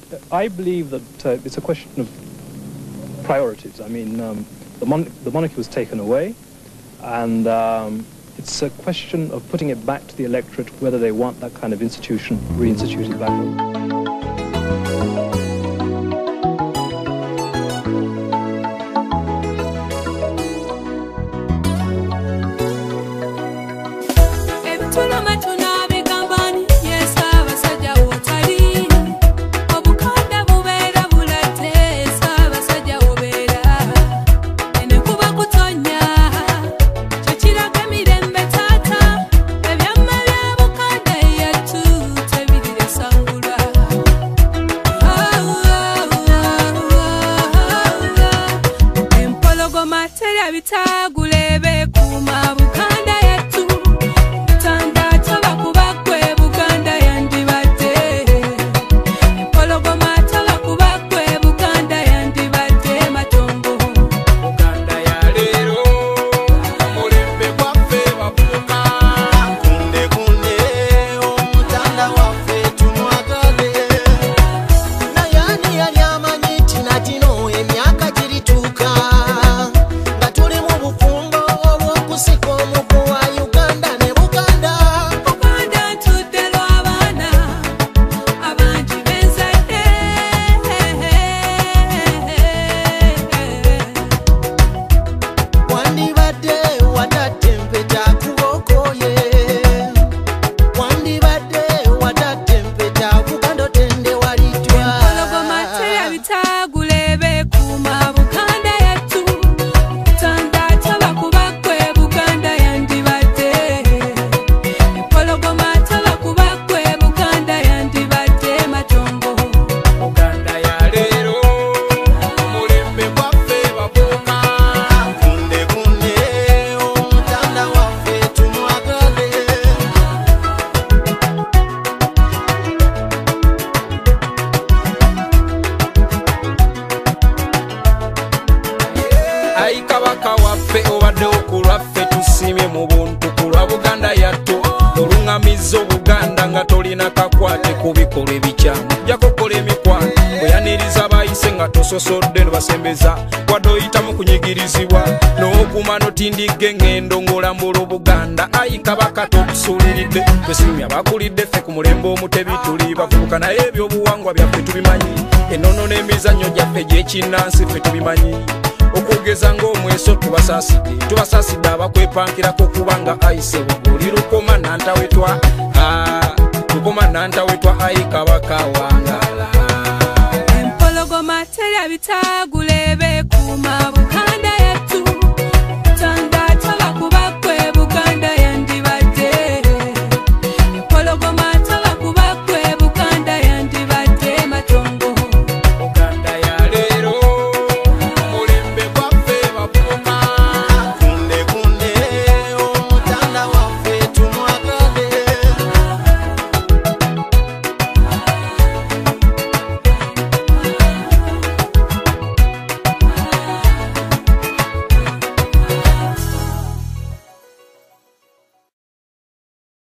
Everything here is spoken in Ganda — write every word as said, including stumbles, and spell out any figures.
I believe that uh, it's a question of priorities. I mean, um, the, mon the monarchy was taken away, and um, it's a question of putting it back to the electorate whether they want that kind of institution reinstituted back on. Buganda nga tolina kakwate kubikola ebikyamu jakokola emikwano oyaniriza bayise nga tososodde nobasembeza wadoyita mu kunyigirizibwa n'okuma notindige ngendo ng'olambula Buganda ayi kabaka tokusuuliridde twesimya bakulidde ffe ku mulembe omutebi tuli bavubuka naye ebyobuwangwa byaffe tubimanyi ennono n'emizannyo gyaffe gy'ekinnansi ffe tubimanyi okugeza ng'omweso tubasaasidde tubasaasidde abakwepankirako kubanga ayise buguli lukoma nantawetwa ah lukoma nantawetwa ayi kabaka wangala